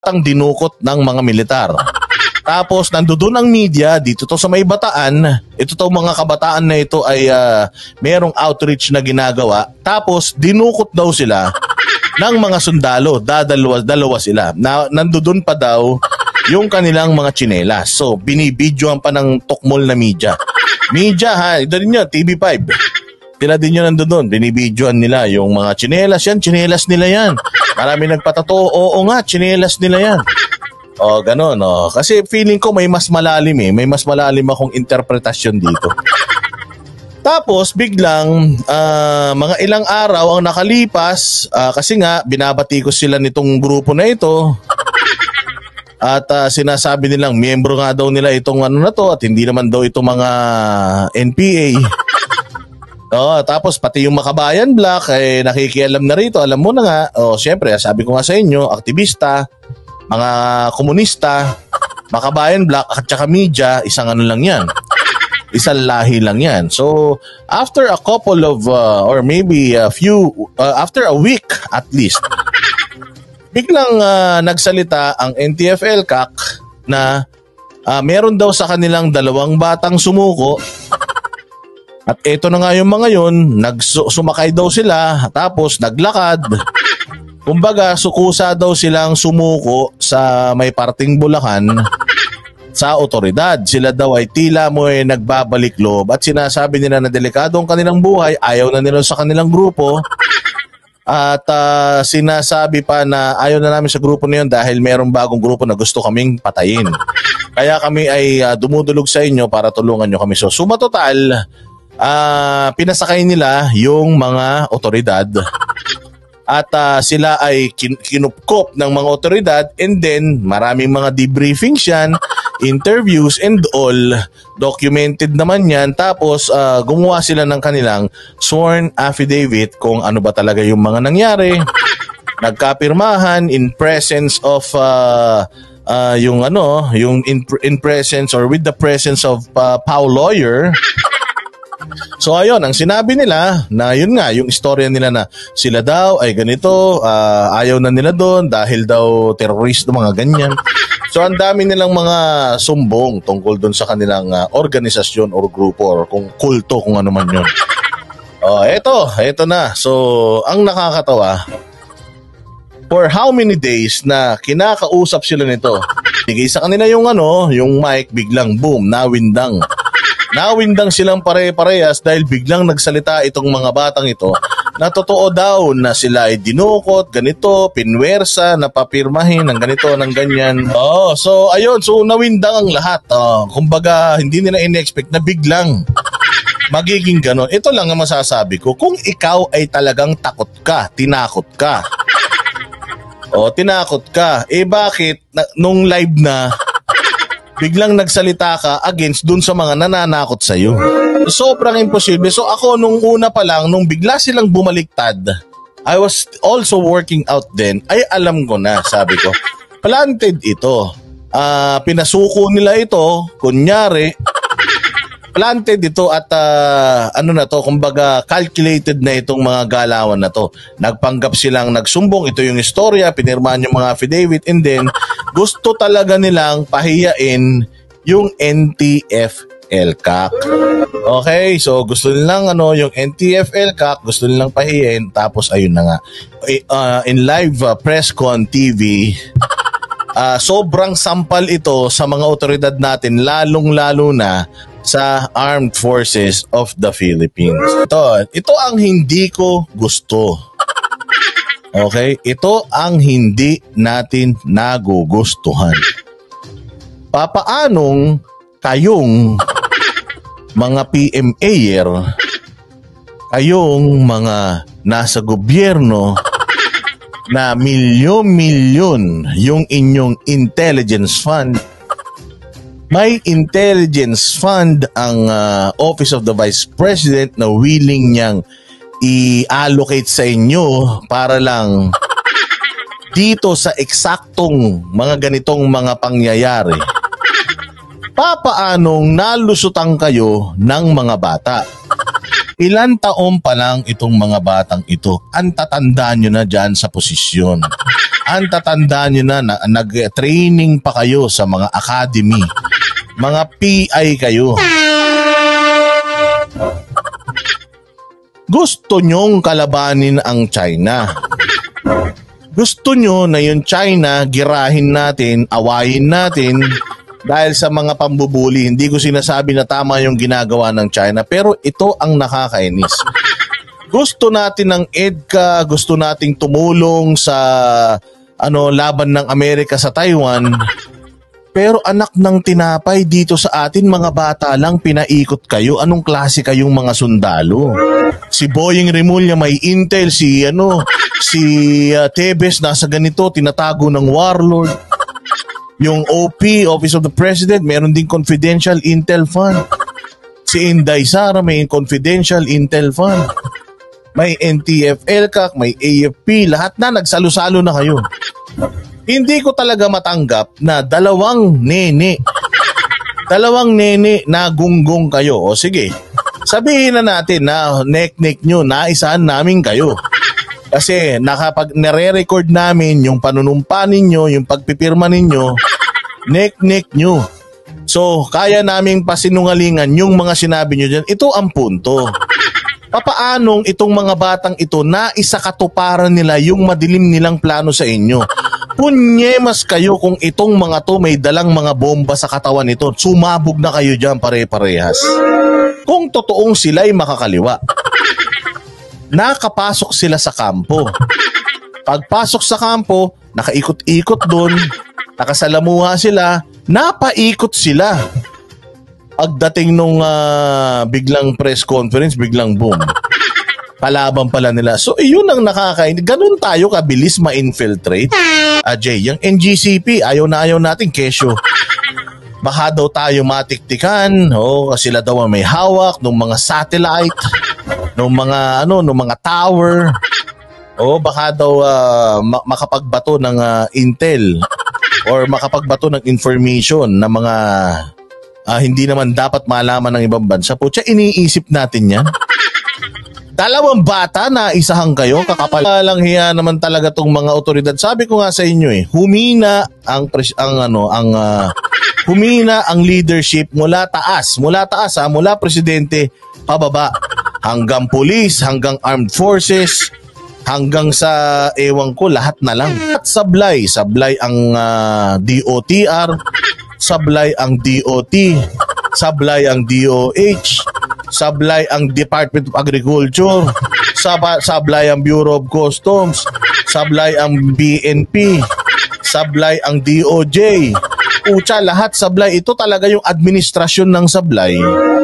dinukot ng mga militar. Tapos nandoon ang media dito to sa May Bataan. Ito to mga kabataan na ito ay merong outreach na ginagawa. Tapos dinukot daw sila ng mga sundalo. Dalawa sila. Nandoon pa daw yung kanilang mga tsinelas. So binibidyohan pa ng tukmol na media. Media ha, ito rin yun, TV5. Tila din yun nandoon. Binibidyohan nila yung mga tsinelas yan. Tsinelas nila yan. Marami nagpatato. Oo nga, tsinelas nila yan. O, ganun, o. Kasi feeling ko may mas malalim May mas malalim akong interpretasyon dito. Tapos, biglang, mga ilang araw ang nakalipas, kasi nga, binabati ko sila nitong grupo na ito. At sinasabi nilang, miyembro nga daw nila itong ano na to, at hindi naman daw ito mga NPA. Tapos, pati yung Makabayan Black, nakikialam na rito. Alam mo na nga, siyempre, sabi ko nga sa inyo, aktivista, mga komunista, Makabayan Black at saka media, isang ano lang yan. Isang lahi lang yan. So, after a couple of, or maybe after a week at least, biglang nagsalita ang NTF-ELCAC na meron daw sa kanilang 2 batang sumuko. At eto na nga yung mga yun, sumakay daw sila, tapos naglakad. Kumbaga, sukusa daw silang sumuko sa may parting Bulacan sa otoridad. Sila daw ay tila mo nagbabalik loob at sinasabi nila na delikado ang kanilang buhay, ayaw na nila sa kanilang grupo. At sinasabi pa na ayaw na namin sa grupo na yun dahil merong bagong grupo na gusto kaming patayin. Kaya kami ay dumudulog sa inyo para tulungan nyo kami. So, suma total, pinasakay nila yung mga otoridad. At sila ay kinupkop ng mga otoridad and then maraming mga debriefings yan, interviews and all, documented naman yan. Tapos gumawa sila ng kanilang sworn affidavit kung ano ba talaga yung mga nangyari. Nagkapirmahan in presence of in presence or with the presence of PAO lawyer. So ayun, ang sinabi nila na yun nga, yung istorya nila na sila daw ay ganito, ayaw na nila doon dahil daw terrorist mga ganyan. So ang dami nilang mga sumbong tungkol doon sa kanilang organisasyon or grupo or kung kulto kung ano man yun. Eto na. So ang nakakatawa, for how many days na kinakausap sila nito, bigay sa kanila yung yung mic, biglang boom, nawindang silang pare-parehas dahil biglang nagsalita itong mga batang ito na totoo daw na sila ay dinukot, ganito, pinwersa, napapirmahin, ng ganito, ng ganyan. So ayun, so nawindang ang lahat. Kumbaga, hindi nila in-expect na biglang magiging gano'n. Ito lang ang masasabi ko, kung ikaw ay talagang takot ka, tinakot ka. Tinakot ka. Bakit nung live na biglang nagsalita ka against dun sa mga nananakot sa'yo? Sobrang imposible. So ako nung una pa lang, nung bigla silang bumaliktad, I was also working out then, ay alam ko na, sabi ko, planted ito. Pinasuko nila ito, kunyari, planted ito at kumbaga calculated na itong mga galawan na to. Nagpanggap silang nagsumbong, ito yung istorya, pinirmahan yung mga affidavit and then gusto talaga nilang pahiyain yung NTF-ELCAC. Okay, so gusto nilang yung NTF-ELCAC, gusto nilang pahiyain, tapos ayun na nga. In live Presscon TV, sobrang sampal ito sa mga otoridad natin, lalong-lalo na sa Armed Forces of the Philippines. Ito ang hindi ko gusto. Okay? Ito ang hindi natin nagugustuhan. Papaanong kayong mga PMAyer, kayong mga nasa gobyerno na milyon-milyon yung inyong intelligence fund, may intelligence fund ang Office of the Vice President na willing niyang i-allocate sa inyo para lang dito sa eksaktong mga ganitong mga pangyayari. Papaanong nalusutan kayo ng mga bata? Ilan taon pa lang itong mga batang ito, ang tatandaan nyo na dyan sa posisyon. ang tatandaan nyo na nag-training pa kayo sa mga academy. Mga PI kayo. Gusto nyong kalabanin ang China. Gusto nyo na yung China girahin natin, awayin natin dahil sa mga pambubuli. Hindi ko sinasabi na tama yung ginagawa ng China, pero ito ang nakakainis. Gusto natin ng EDCA, gusto nating tumulong sa laban ng Amerika sa Taiwan. Pero anak ng tinapay, dito sa atin mga bata lang pinaikot kayo. Anong klase kayong mga sundalo? Si Boying Remulla may intel, si Tebes nasa ganito, tinatago ng warlord. Yung OP, Office of the President, meron ding confidential intel fund. Si Inday Sara may confidential intel fund. May NTF-ELCAC, may AFP, lahat na nagsalo-salo na kayo. Hindi ko talaga matanggap na dalawang nene na gunggong kayo. O sige, sabihin na natin na nek-nek nyo, naisahan namin kayo. Kasi nare-record namin yung panunumpa ninyo, yung pagpipirma ninyo, nek-nek nyo. So, kaya naming pasinungalingan yung mga sinabi nyo dyan. Ito ang punto. Papaanong itong mga batang ito na isakatuparan nila yung madilim nilang plano sa inyo? Punyemas kayo kung itong mga to may dalang mga bomba sa katawan nito. Sumabog na kayo dyan pare-parehas. Kung totoong sila'y makakaliwa. Nakapasok sila sa kampo. Pagpasok sa kampo, nakaikot-ikot doon, nakasalamuha sila, napaikot sila. Pagdating nung biglang press conference, biglang boom. Palaban pala nila. So, yun ang nakakain. Ganun tayo kabilis ma-infiltrate. Jay, yung NGCP, ayaw na ayaw natin, kesyo. Baka daw tayo matiktikan, kasi sila daw may hawak ng mga satellite, ng mga tower. Baka daw makapagbato ng intel or makapagbato ng information na mga hindi naman dapat malaman ng ibang bansa. Pucha, iniisip natin yan. Dalawang bata na isahan kayo, kakapal lang hiya naman talaga tong mga otoridad. Sabi ko nga sa inyo humina ang leadership mula taas, mula presidente pababa, hanggang police, hanggang armed forces, hanggang sa ewan ko, lahat na lang. At sablay ang DOTR, sablay ang DOT, sablay ang DOH, sablay ang Department of Agriculture, sablay ang Bureau of Customs, sablay ang BNP, sablay ang DOJ. Pucha, lahat sablay. Ito talaga yung administrasyon ng sablay.